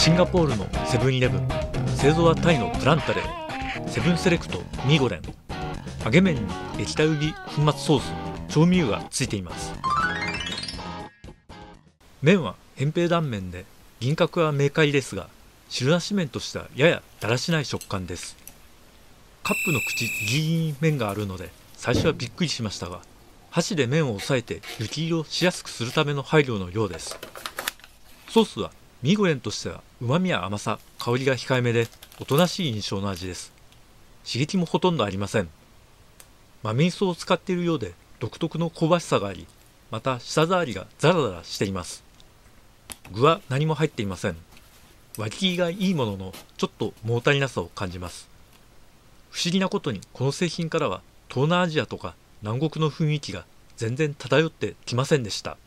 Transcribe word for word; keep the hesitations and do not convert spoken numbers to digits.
シンガポールのセブンイレブン、製造はタイのプランタレー、セブンセレクトミーゴレン。揚げ麺に液体入り粉末ソース、調味油がついています。麺は扁平断面で輪郭は明快ですが、汁なし麺としてはややだらしない食感です。カップの口ギリギリに麺があるので最初はびっくりしましたが、箸で麺を押さえて湯切りをしやすくするための配慮のようです。ソースはミーゴレンとしてはうまみや甘さ、香りが控えめでおとなしい印象の味です。刺激もほとんどありません。豆味噌を使っているようで独特の香ばしさがあり、また舌触りがザラザラしています。具は何も入っていません。割り切りがいいもののちょっと物足りなさを感じます。不思議なことにこの製品からは東南アジアとか南国の雰囲気が全然漂ってきませんでした。